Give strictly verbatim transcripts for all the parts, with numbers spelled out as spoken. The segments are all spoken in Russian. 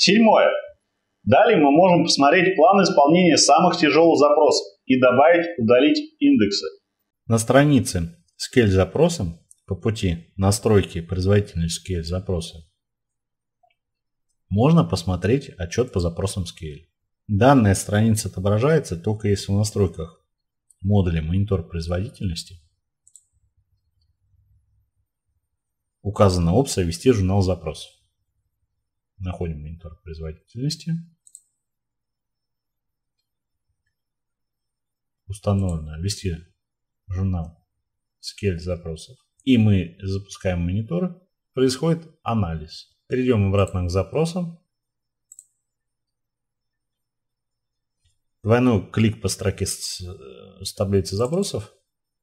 Седьмое. Далее мы можем посмотреть план исполнения самых тяжелых запросов и добавить, удалить индексы. На странице Scale запроса по пути настройки производительности Scale запроса можно посмотреть отчет по запросам Scale. Данная страница отображается только если в настройках модуля монитор производительности указана опция «Ввести журнал запросов». Находим монитор производительности. Установлено «Ввести журнал Scale запросов». И мы запускаем монитор. Происходит анализ. Перейдем обратно к запросам. Двойной клик по строке с, с таблицы запросов.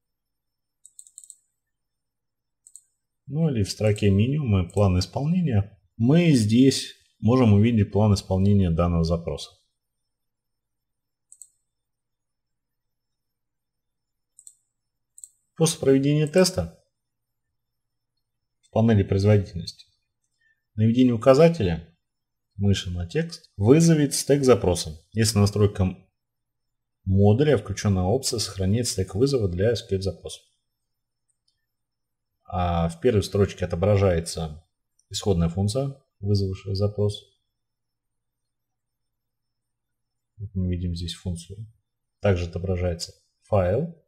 Ну или в строке меню план исполнения. Мы здесь можем увидеть план исполнения данного запроса. После проведения теста в панели производительности наведение указателя мыши на текст вызовет стек запроса, если настройка модуля включена опция сохранить стек вызова для Scale запросов. А в первой строчке отображается исходная функция, вызвавшая запрос. Вот мы видим здесь функцию. Также отображается файл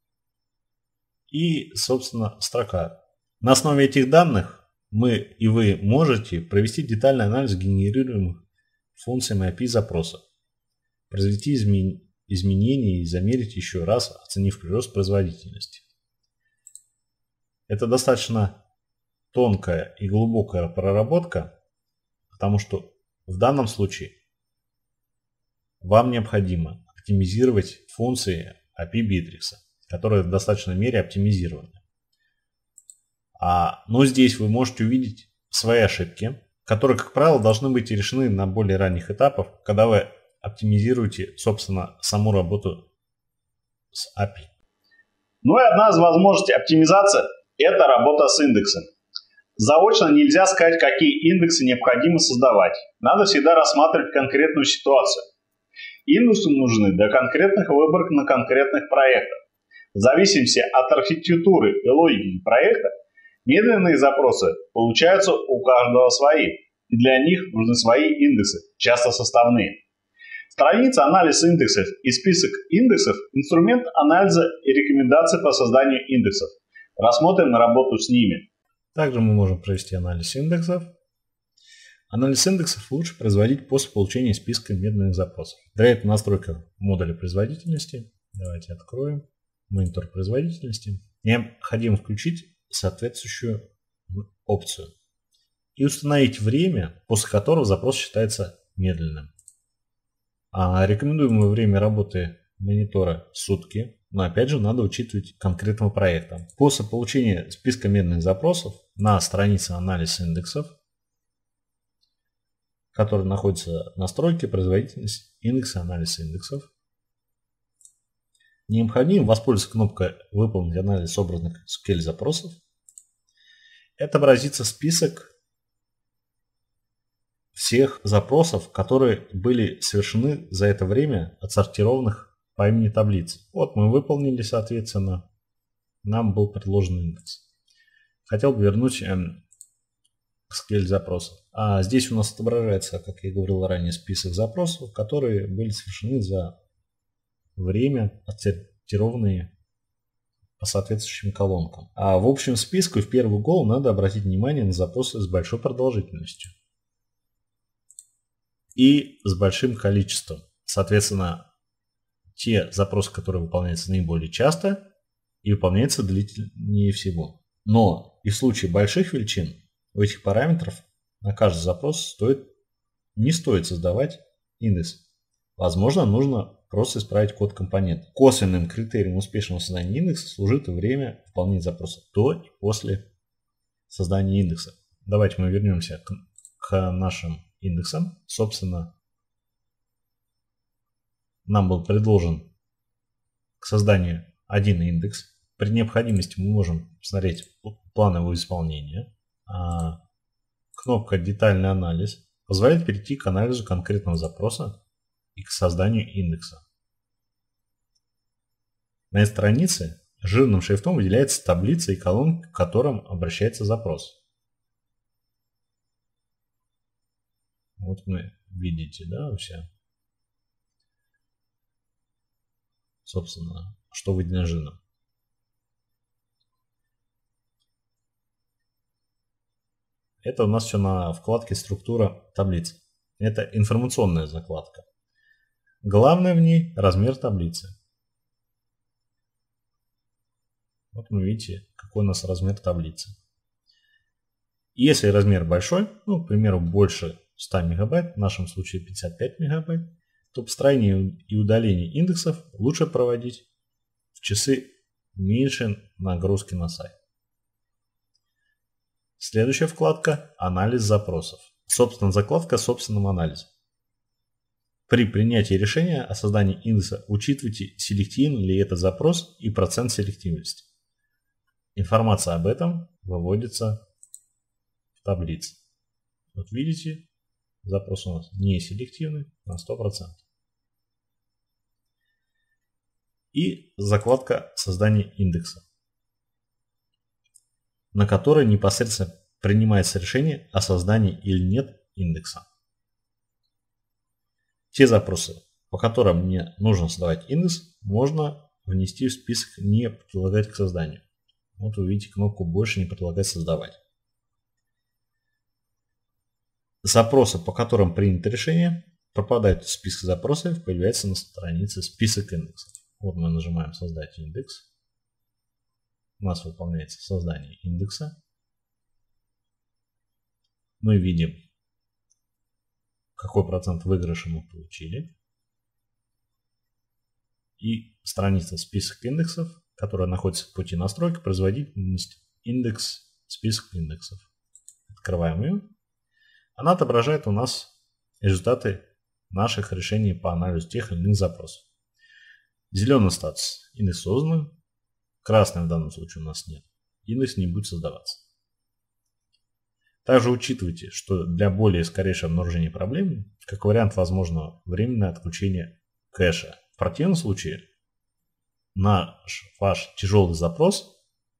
и, собственно, строка. На основе этих данных мы и вы можете провести детальный анализ генерируемых функциями эй пи ай запроса, произвести измен... изменения и замерить еще раз, оценив прирост производительности. Это достаточно тонкая и глубокая проработка, потому что в данном случае вам необходимо оптимизировать функции эй пи ай Bittrex, которые в достаточной мере оптимизированы. А, но здесь вы можете увидеть свои ошибки, которые, как правило, должны быть решены на более ранних этапах, когда вы оптимизируете, собственно, саму работу с эй пи ай. Ну и одна из возможностей оптимизации – это работа с индексами. Заочно нельзя сказать, какие индексы необходимо создавать. Надо всегда рассматривать конкретную ситуацию. Индексы нужны для конкретных выборок на конкретных проектах. В зависимости от архитектуры и логики проекта, медленные запросы получаются у каждого свои, и для них нужны свои индексы, часто составные. Страница анализ индексов и список индексов – инструмент анализа и рекомендаций по созданию индексов. Рассмотрим работу с ними. Также мы можем провести анализ индексов. Анализ индексов лучше производить после получения списка медленных запросов. Для этого настройка модуля производительности. Давайте откроем монитор производительности. Необходимо включить соответствующую опцию и установить время, после которого запрос считается медленным. А рекомендуемое время работы монитора сутки, но опять же надо учитывать конкретного проекта. После получения списка медленных запросов на странице анализ индексов, который находится в настройке производительность индекса анализ индексов, необходимо воспользоваться кнопкой «Выполнить анализ собранных Scale запросов». Отобразится список всех запросов, которые были совершены за это время, отсортированных по имени таблицы. Вот мы выполнили, соответственно, нам был предложен индекс. Хотел бы вернуть эм, Scale запросов. А здесь у нас отображается, как я говорил ранее, список запросов, которые были совершены за время, отсортированные по соответствующим колонкам. А в общем списку в первую голову надо обратить внимание на запросы с большой продолжительностью и с большим количеством. Соответственно, те запросы, которые выполняются наиболее часто и выполняются длительнее всего. Но и в случае больших величин у этих параметров на каждый запрос стоит, не стоит создавать индекс. Возможно, нужно просто исправить код компонента. Косвенным критерием успешного создания индекса служит время выполнения запроса до и после создания индекса. Давайте мы вернемся к, к нашим индексам. Собственно, нам был предложен к созданию один индекс. При необходимости мы можем посмотреть план его исполнения. Кнопка «Детальный анализ» позволяет перейти к анализу конкретного запроса и к созданию индекса. На этой странице жирным шрифтом выделяется таблица и колонка, к которым обращается запрос. Вот вы видите, да, все. Собственно, что выделено жирным. Это у нас все на вкладке «Структура таблицы». Это информационная закладка. Главное в ней размер таблицы. Вот вы видите, какой у нас размер таблицы. Если размер большой, ну, к примеру, больше ста мегабайт, в нашем случае пятьдесят пять мегабайт, то построение и удаление индексов лучше проводить в часы меньше нагрузки на сайт. Следующая вкладка – анализ запросов. Собственно, закладка собственного анализа. При принятии решения о создании индекса учитывайте, селективен ли этот запрос и процент селективности. Информация об этом выводится в таблице. Вот видите, запрос у нас не селективный на сто процентов. И закладка создания индекса, на которой непосредственно принимается решение о создании или нет индекса. Те запросы, по которым мне нужно создавать индекс, можно внести в список «Не предлагать к созданию». Вот вы видите кнопку «Больше не предлагать создавать». Запросы, по которым принято решение, попадают в список запросов, появляется на странице список индексов. Вот мы нажимаем «Создать индекс». У нас выполняется создание индекса. Мы видим, какой процент выигрыша мы получили. И страница «Список индексов», которая находится в пути настройки производительности индекс, список индексов. Открываем ее. Она отображает у нас результаты наших решений по анализу тех или иных запросов. Зеленый статус – индекс создан. Красный в данном случае у нас нет. Индекс не будет создаваться. Также учитывайте, что для более скорейшего обнаружения проблемы, как вариант, возможно временное отключение кэша. В противном случае наш ваш тяжелый запрос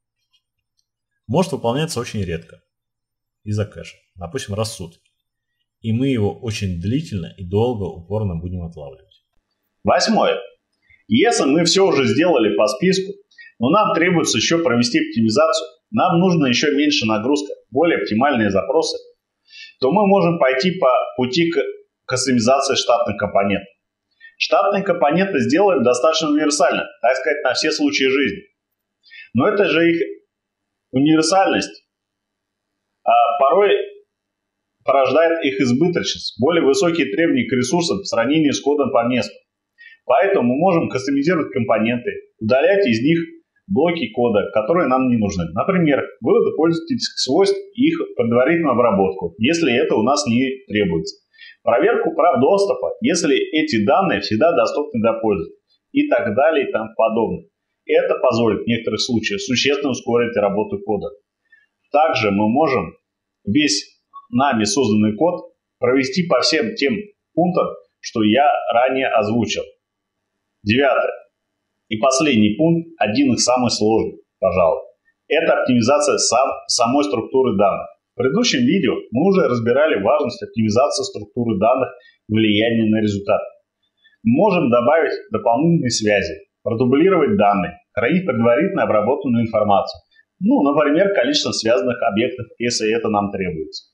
может выполняться очень редко из-за кэша, допустим, раз в сутки. И мы его очень длительно и долго упорно будем отлавливать. Восьмое. Если мы все уже сделали по списку, но нам требуется еще провести оптимизацию, нам нужно еще меньше нагрузка, более оптимальные запросы, то мы можем пойти по пути к кастомизации штатных компонентов. Штатные компоненты сделаем достаточно универсально, так сказать, на все случаи жизни. Но это же их универсальность а порой порождает их избыточность, более высокие требования к ресурсам в сравнении с кодом по месту. Поэтому мы можем кастомизировать компоненты, удалять из них блоки кода, которые нам не нужны. Например, выводы пользовательских свойств и их предварительную обработку, если это у нас не требуется. Проверку прав доступа, если эти данные всегда доступны для пользователя. И так далее и тому подобное. Это позволит в некоторых случаях существенно ускорить работу кода. Также мы можем весь нами созданный код провести по всем тем пунктам, что я ранее озвучил. Девятое. И последний пункт, один из самых сложных, пожалуй. Это оптимизация сам, самой структуры данных. В предыдущем видео мы уже разбирали важность оптимизации структуры данных и влияния на результат. Мы можем добавить дополнительные связи, продублировать данные, хранить предварительно обработанную информацию. Ну, например, количество связанных объектов, если это нам требуется.